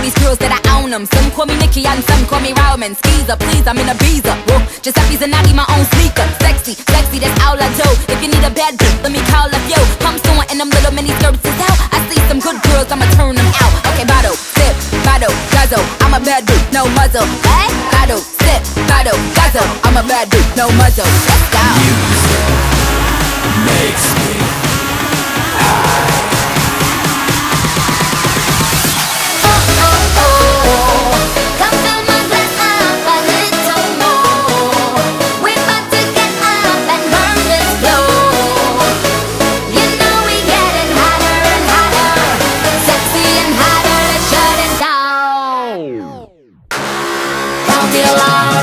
these girls that I own them. Some call me Nikki and some call me Roman. Skeezer, please, I'm in a visa. Whoa, Giuseppe's and I need my own sneaker. Sexy, sexy, that's all I do. If you need a bad bitch, let me call up yo. Pumps on and them little mini skirts is out. I see some good girls, I'ma turn them out. Okay, bottle, sip, bottle, guzzle. I'm a bad bitch, no muzzle. Hey, bottle, sip, bottle, guzzle. I'm a bad bitch, no muzzle. Let's go. Music makes me high. Don't be alarmed.